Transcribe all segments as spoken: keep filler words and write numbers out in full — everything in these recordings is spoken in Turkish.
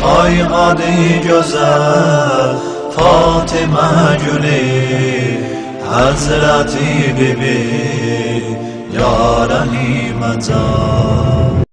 Ay qadi güzel Fatıma gülü Hazreti Bibi Ya Rahime Can.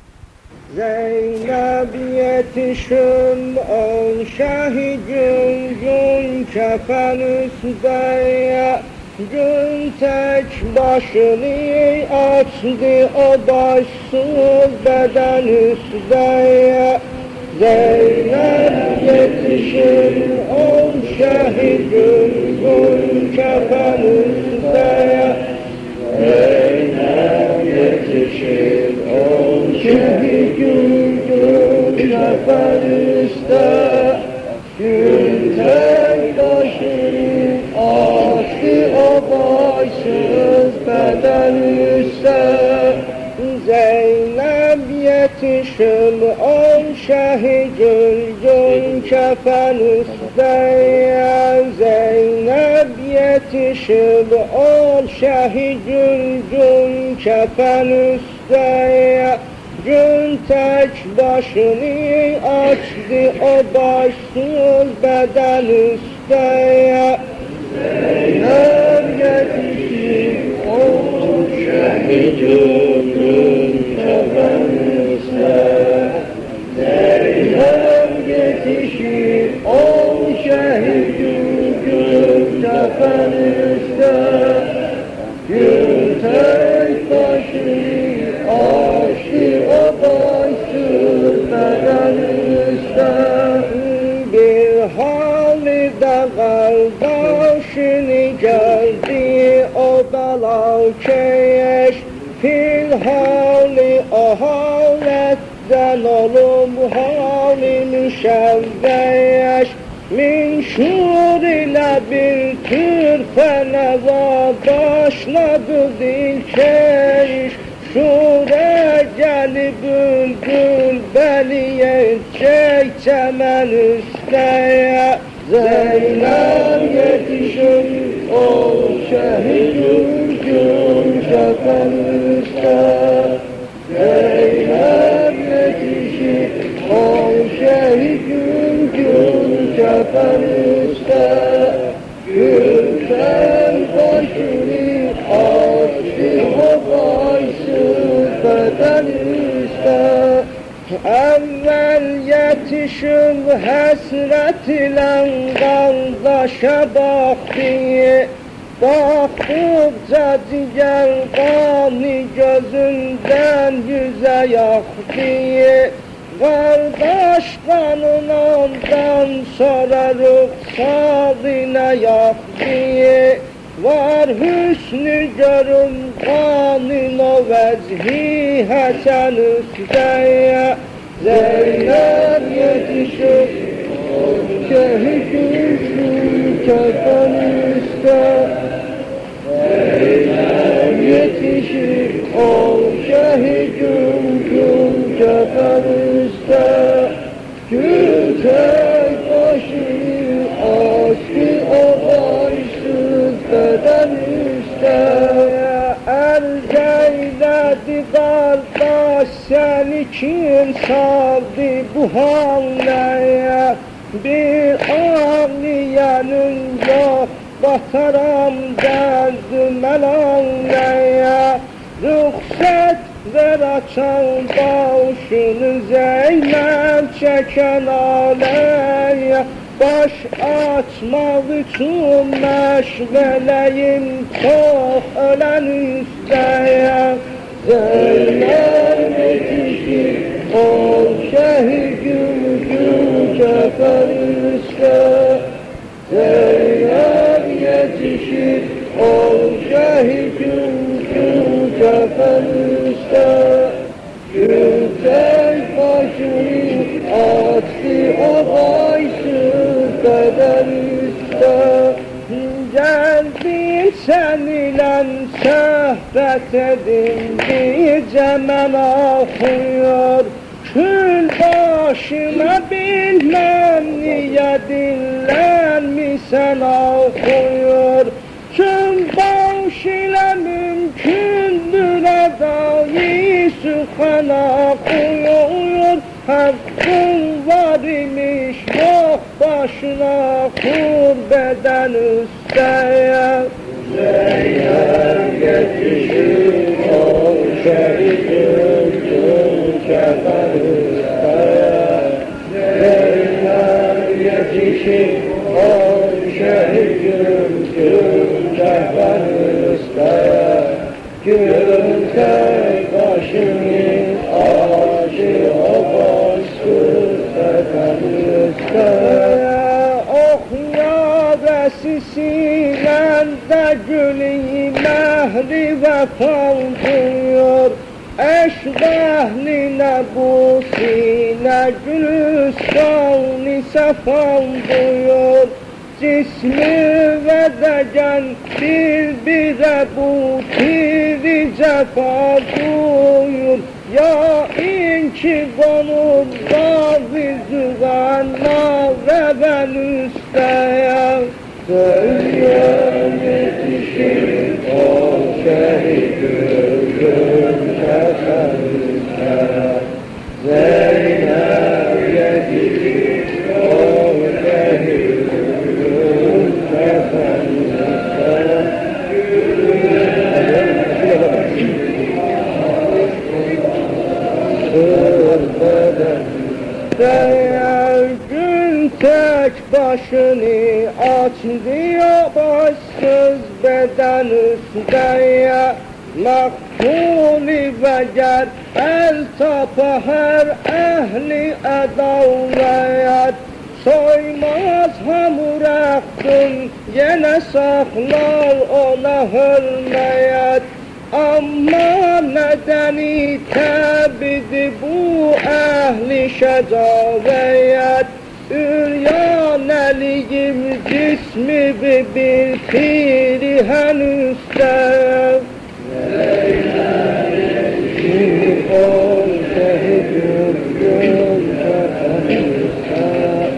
Zeynep yetişim ol şahi gün gün kefen üsteye gün tek başını açtı o başsız beden üsteye. Zeynep yetişim ol şahi gün gün kefen üsteye Zeynep yetişim ol şahi gün gün kefen üsteye gün tek başını açtı o başsız beden üsteye. Zeynep yetişim ol şahi gül gün kefen üsteye Zeynep yetişim ol şahi gül gün kefen üsteye gün tek başını açtı o başsız beden üsteye. Zeynep yetişim ol şahi gül gün kefen üsteye Zeynep yetişim ol şahi gül gün kefen üsteye gün tek başını açtı o başsız beden üsteye. Bir halde kardeşini gördü o belakeş fil hali o haletten olum hali müşevveş min şur ile bir tür feneva başladı dilkeş şure gelip bülbül beli edecek çemen üsteye. Zeynep yetişim ol şahi gül gün kefen üsteye Zeynep yetişim ol şahi gül gün kefen üsteye gün tek başını açtı o başsız beden üsteye. Evvel yetişim hasret ile kardeşe baktı baktıkça diğer kanı gözünden yüze yaktı. Kardeş kanundan sonra ruhsarına yaktı. Var hüsnü görüm kanın o vezhi hasen üsteye. Zeynep yetişim ol şahi gül kefen üsteye Zeynep yetişim ol şahi gül gün kefen üsteye gün tek başını açtı o başsız beden üsteye. Erzeyledi kardeş seni kim saldı bu halleye bir ağlayanın yok bataram derdim melalleye ruhsat ver açan başını Zeynep çeken aleye baş açmak için meşveleyim çok ölen üsteye. Zeynep yetişim ol şahi gül gün kefen üsteye Zeynep yetişim ol şahi gül gün kefen üsteye gün tek başını açtı o başsız beden üsteye. Geldim sen ile sohbet edin bir cemen okuyor kül başıma bilmem niye dinlenmişsen okuyor tüm baş ile mümkündür adayı sükhana okuyor hakkın var başına kur beden üsteye. Zeynep yetişir o şehidin kefen üsteye. Zeynep yetişir o şehidin kefen üsteye. Gülün tek başını aşı o baskı kefen üsteye. Oh yâbesi sinende gülü mehri vefan duyuyor. Eşk ehline bu sine gülüstanı sefan duyuyor. Cismi ve degen birbire bu tiri cefa duyur. Ya inki konur zavizüvenna ve ben üsteye. Zeynep yetişir o şehidin kefen üsteye. Zeynep yetişir o şehidin kefen üsteye. Zeynep gün tek başını açlıyor başsız beden üsteye. Makbuli ve ger el tapa her ehli edavleyet. Soymaz hamur aktın yine saklar ona hürmeyet. Amma nedeni tebidi bu ehli şecaveyet. Üryan eliyim cismi bir piri henüzde. Zeynep yetişir o şehidin kefen üsteye.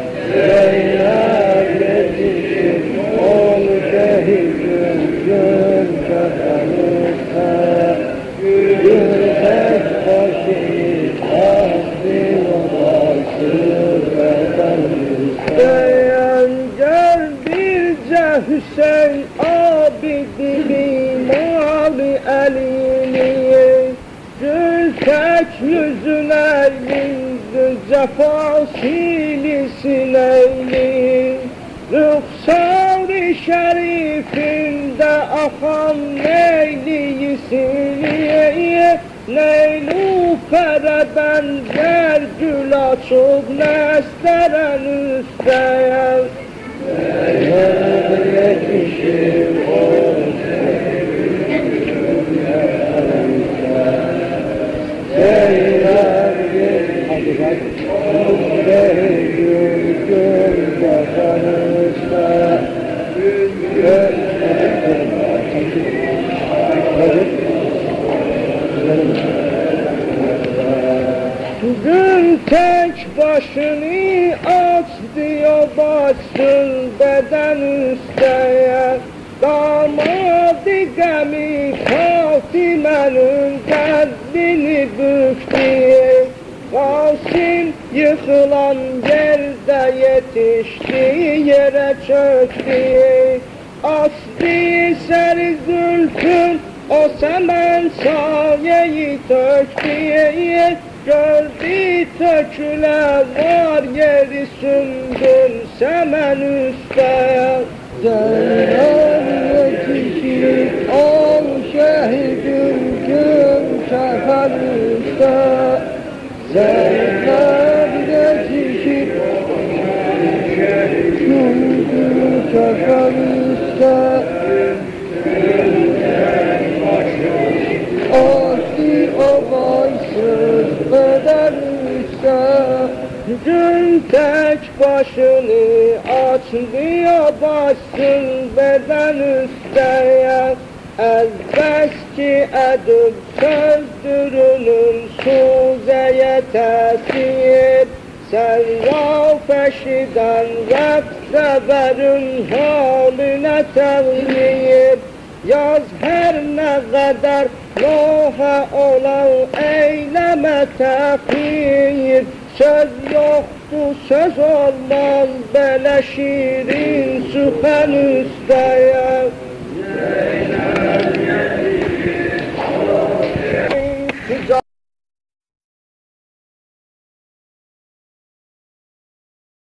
Zeynep yetişir o şehidin kefen üsteye. Gül tek başını ahdi o başı kefen üsteye. Gel birce Hüseyin abidini mali elini. Gül tek yüzüne yüzü cefa silisin eyli. Rüksar-ı şerifinde akan neyliyi siliye. Neylûfer'e benzer gül açıp nesteren üsteye. Zeynep yetişir o şehidin kefen üsteye. Zeynep yetişir o şehidin kefen üsteye. Gün tek başını aç diyor başsın beden üsteye. Damadı gemi Fatime'nin derdini büktü. Kasim yıkılan yerde yetişti yere çöktü. Aslı seri zülfün o semen sayeyi töktü. Gördü töküle var yeri sümbül semen üsteye. Zeynep yetişir ol şehidin gün kefen üsteye. Zeynep yetişir gün kefen üsteye. Asli o baysız beden üsteye. Gün tek başını açlıyor başsın beden üsteye. Elbet ki edip sözdürünün suzeye tesir. Serraf eşiden rafseverin haline tevhid. Yaz her ne kadar loha olan eyleme tefhir. Söz yoktu, söz olmaz, belə şirin süxən üstəyə.